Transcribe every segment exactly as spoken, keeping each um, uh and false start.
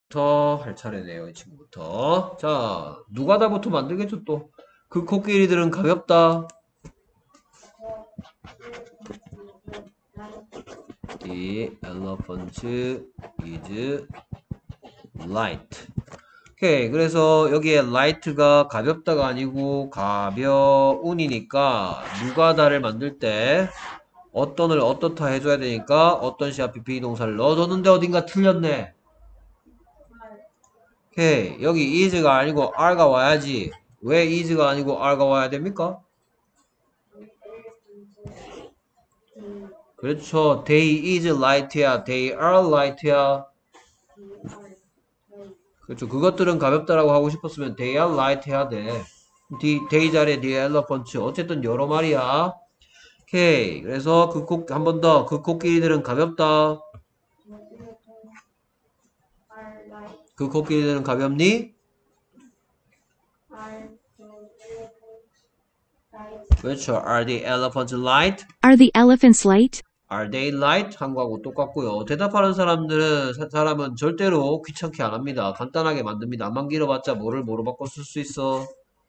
부터 할 차례네요. 이 친구부터. 자, 누가다부터 만들겠죠, 또. 그 코끼리들은 가볍다. The elephant is light. 오케이. 그래서 여기에 light가 가볍다가 아니고 가벼운이니까 누가다를 만들 때 어떤을 어떻다 해줘야 되니까 어떤 시 앞에 비동사를 넣어줬는데 어딘가 틀렸네. 오케이. 여기 is가 아니고 are가 와야지. 왜 is가 아니고 are가 와야 됩니까? 그렇죠. They is light야. They are light야. 그렇죠. 그것들은 가볍다라고 하고 싶었으면 they are light 해야 돼. The, they 자리에 the elephant. 어쨌든 여러 마리야. 오케이. 그래서 그 코, 한 번 더. 그 코끼리들은 가볍다. 그 코끼리들은 가볍니? 그렇죠. Are the elephants light? Are the elephants light? Are they light? 한 거하고 똑같고요. 대답하는 사람들은 사, 사람은 절대로 귀찮게 안 합니다. 간단하게 만듭니다. 안만 길어봤자 뭐를 뭐로 바꿔 쓸 수 있어?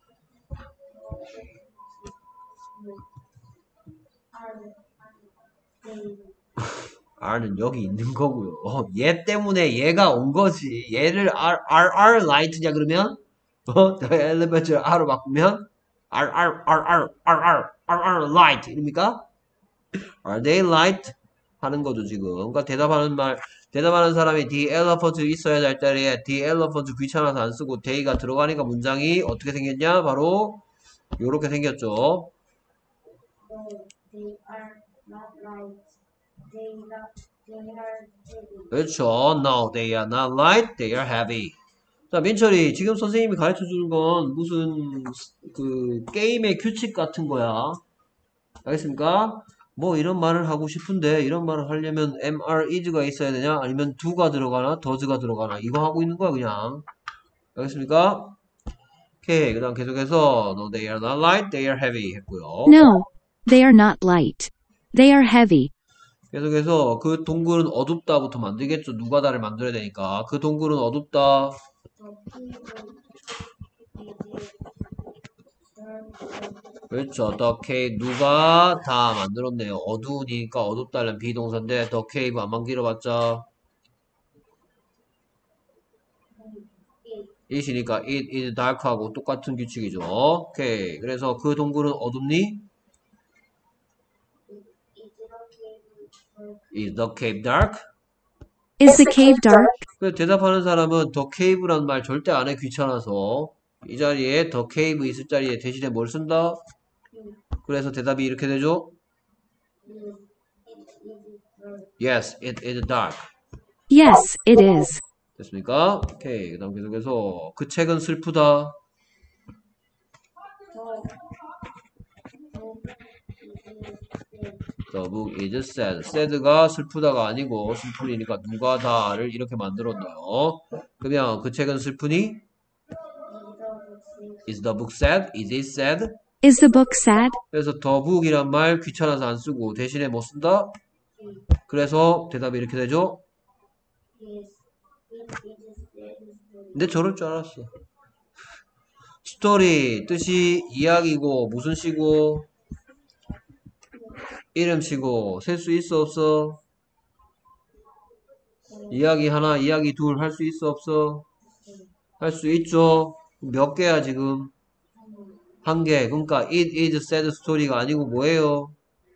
R는 여기 있는 거고요. 어, 얘 때문에 얘가 온 거지. 얘를 R, R, R light냐 그러면 어, 엘리베이터를 R로 바꾸면 R, R, R, R, R, R, R, R light 이럽니까? Are they light? 하는 거죠 지금. 그러니까 대답하는 말, 대답하는 사람이 the elephant 있어야 할 자리에 the elephant 귀찮아서 안 쓰고 they가 들어가니까 문장이 어떻게 생겼냐? 바로 요렇게 생겼죠. They are not light. They are, they are heavy. 그렇죠. No, they are not light. They are heavy. 자, 민철이, 지금 선생님이 가르쳐 주는 건 무슨, 그, 게임의 규칙 같은 거야. 알겠습니까? 뭐, 이런 말을 하고 싶은데, 이런 말을 하려면 엠알, is가 있어야 되냐? 아니면 do가 들어가나? does가 들어가나? 이거 하고 있는 거야, 그냥. 알겠습니까? 오케이. 그 다음 계속해서, no, they are not light, they are heavy 했고요. No, they are not light. They are heavy. 계속해서, 그 동굴은 어둡다부터 만들겠죠. 누가다를 만들어야 되니까. 그 동굴은 어둡다. 그렇죠. The cave 누가 다 만들었네요. 어두우니까 어둡다는 비동사인데 the cave 안만 길어봤자 it이니까 it is dark하고 똑같은 규칙이죠. 오케이. 그래서 그 동굴은 어둡니? Is the cave dark? Is the cave dark? 그래서 대답하는 사람은 the cave란 말 절대 안 해. 귀찮아서. 이 자리에 the cave 있을 자리에 대신에 뭘 쓴다? 그래서 대답이 이렇게 되죠. Yes, it is dark. Yes, it is. 됐습니까? 오케이. 그 다음 계속해서 그 책은 슬프다. The book is sad. sad가 슬프다가 아니고 슬프니까 누가 다를 이렇게 만들었네요. 그러면 그 책은 슬프니? Is the book sad? Is it sad? Is the book sad? 그래서 the book이란 말 귀찮아서 안 쓰고 대신에 뭐 쓴다? 그래서 대답이 이렇게 되죠? 근데 저럴 줄 알았어. 스토리 뜻이 이야기고 무슨 시고 이름 시고 셀 수 있어 없어? 이야기 하나 이야기 둘 할 수 있어 없어? 할 수 있죠. 몇 개야 지금? 한 개. 그러니까 it is sad story가 아니고 뭐예요?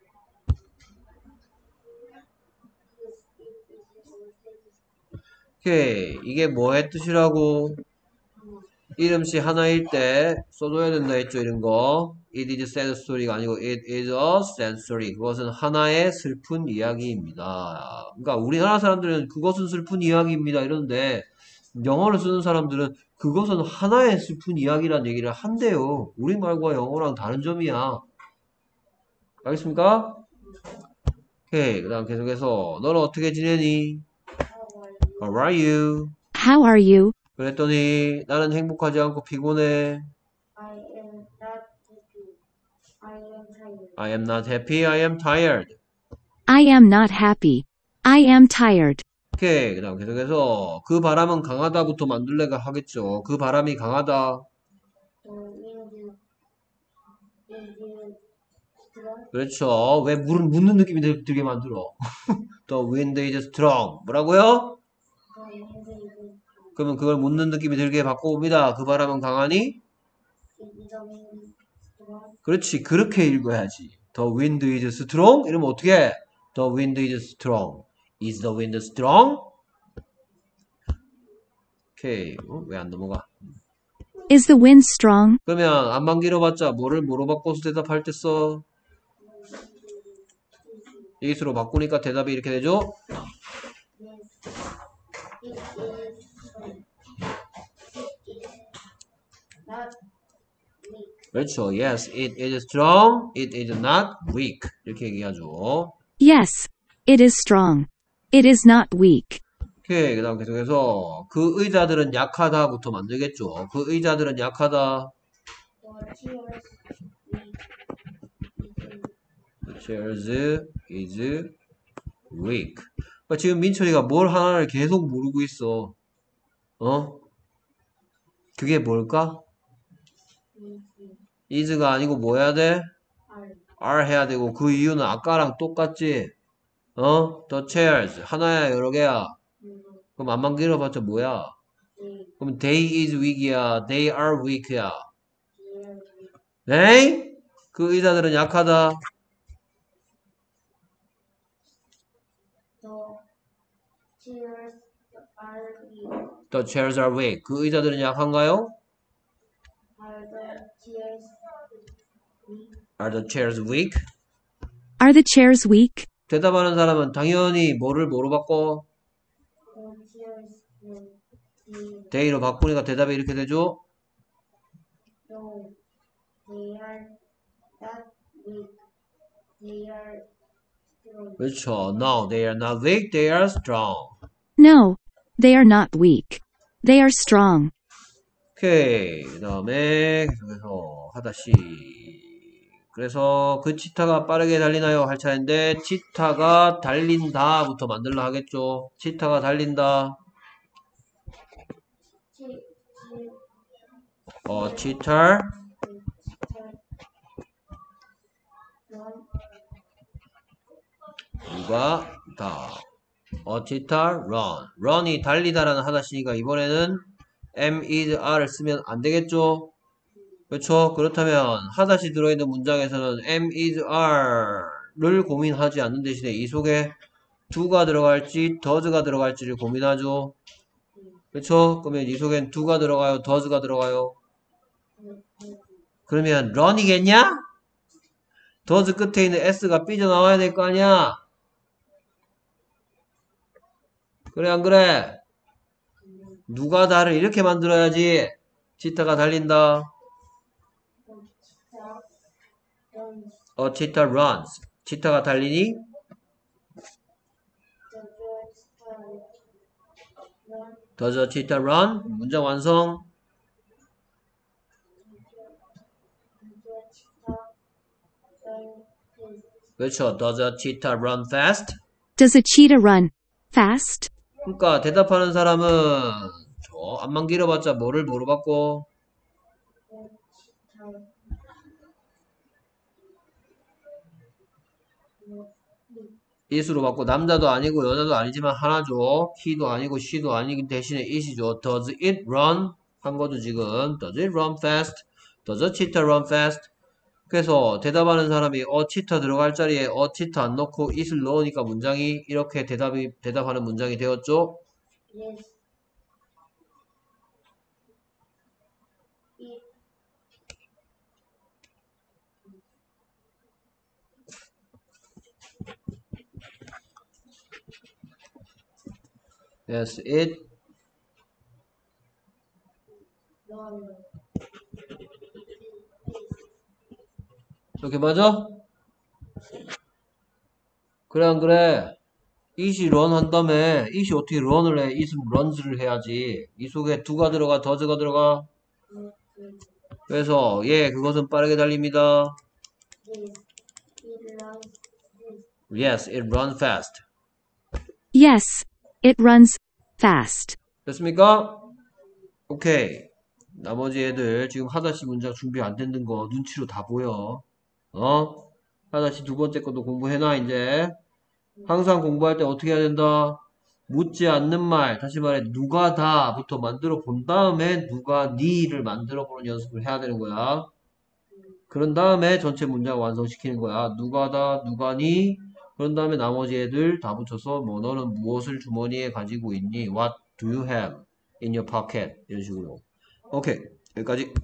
오케이. 이게 뭐의 뜻이라고? 이름씨 하나일 때 써줘야 된다 했죠, 이런 거. It is sad story가 아니고 It is a sad story. 그것은 하나의 슬픈 이야기입니다. 그러니까 우리나라 사람들은 그것은 슬픈 이야기입니다 이러는데 영어를 쓰는 사람들은 그것은 하나의 슬픈 이야기란 얘기를 한대요. 우리말과 영어랑 다른 점이야. 알겠습니까? 오케이. 그 다음 계속해서 너는 어떻게 지내니? How are you? How are you? 그랬더니 나는 행복하지 않고 피곤해. I am not happy. I am tired. I am not happy. I am tired. I am not happy. I am tired. 오케이. 그 다음 계속해서 그 바람은 강하다부터 만들래가 하겠죠. 그 바람이 강하다. The wind is strong. 그렇죠. 왜 물은 묻는 느낌이 들- 들게 만들어? The wind is strong. 뭐라고요? The wind is strong. 그러면 그걸 묻는 느낌이 들게 바꿔봅니다. 그 바람은 강하니? Is the wind strong? 그렇지. 그렇게 읽어야지. The wind is strong? 이러면 어떻게 해? The wind is strong. Is the wind strong? 오케이. 어? 왜 안 넘어가? Is the wind strong? 그러면 안만 길어봤자 뭐를 뭐로 바꿔서 대답할 때 써? 이수로 바꾸니까 대답이 이렇게 되죠? Yes. It is. It is not weak. 그렇죠. Yes, it is strong. It is not weak. 이렇게 얘기하죠. Yes, it is strong. It is not weak. 오케이. 그 다음 계속해서 그 의자들은 약하다부터 만들겠죠. 그 의자들은 약하다. The chairs is. The chairs is weak. 그러니까 지금 민철이가 뭘 하나를 계속 모르고 있어. 어? 그게 뭘까? is가 아니고 뭐 해야 돼? Are. are 해야 되고 그 이유는 아까랑 똑같지? 어? The chairs 하나야 여러 개야? 그럼 안만 길어봤자 뭐야? They. 그럼 they is weak이야? they are weak야? They are weak. 에이? 그 의자들은 약하다. The chairs are weak. The chairs are weak. 그 의자들은 약한가요? Are the chairs weak? Are the chairs weak? Are the chairs weak? 대답하는 사람은 당연히 뭐를 뭐로 바꿔? The chairs will be. they로 바꾸니까 대답이 이렇게 되죠? No. They are not weak. They are strong. 그렇죠. No, they are not weak. They are strong. No, they are not weak. They are strong. 오케이. 그 다음에 계속해서 하다시. 그래서 그 치타가 빠르게 달리나요? 할 차례인데 치타가 달린다부터 만들라 하겠죠. 치타가 달린다. Chi- chi- 어, 치타 Run. 누가 다. 어, 치타 run. run이 달리다라는 하다시니까 이번에는 am is are를 쓰면 안 되겠죠. 그렇죠? 그렇다면 하다시 들어있는 문장에서는 am is are를 고민하지 않는 대신에 이 속에 do가 들어갈지 does가 들어갈지를 고민하죠. 그렇죠? 그러면 이 속엔 do가 들어가요? does가 들어가요? 그러면 run이겠냐? does 끝에 있는 s가 삐져나와야 될 거 아니야? 그래 안 그래? 누가 다를 이렇게 만들어야지. 치타가 달린다. 어, 치타 runs. 치타가 달리니? Does a cheetah run? 문장 완성. 그렇죠. Does a cheetah run fast? Does a cheetah run fast? 그러니까 대답하는 사람은 저 안만 길어봤자 뭐를 뭐로 바꿔? it으로 바꿔. 남자도 아니고 여자도 아니지만 하나죠. he도 아니고 she도 아니기 대신에 it이죠. Does it run? 한 거죠 지금. Does it run fast? Does a cheetah run fast? 그래서 대답하는 사람이 어 치타 들어갈 자리에 어 치타 안 넣고 it을 넣으니까 문장이 이렇게 대답이 대답하는 문장이 되었죠. Yes. It. Yes, it. Run. 이렇게 맞아? 그래 안 그래? it이 run 한다며. it이 어떻게 run을 해? it은 runs를 해야지. 이 속에 do가 들어가, does가 들어가. 그래서 예, 그것은 빠르게 달립니다. Yes. It runs. Yes, it runs fast. Yes, It runs fast. 됐습니까? 오케이. 나머지 애들 지금 하다시 문장 준비 안 되는 거 눈치로 다 보여. 어? 하다시 두 번째 것도 공부해놔 이제. 항상 공부할 때 어떻게 해야 된다? 묻지 않는 말, 다시 말해 누가 다부터 만들어 본 다음에 누가 니를 만들어 보는 연습을 해야 되는 거야. 그런 다음에 전체 문장 완성시키는 거야. 누가 다, 누가 니. 그런 다음에 나머지 애들 다 붙여서 뭐 너는 무엇을 주머니에 가지고 있니? What do you have in your pocket? 이런 식으로. 오케이. 여기까지.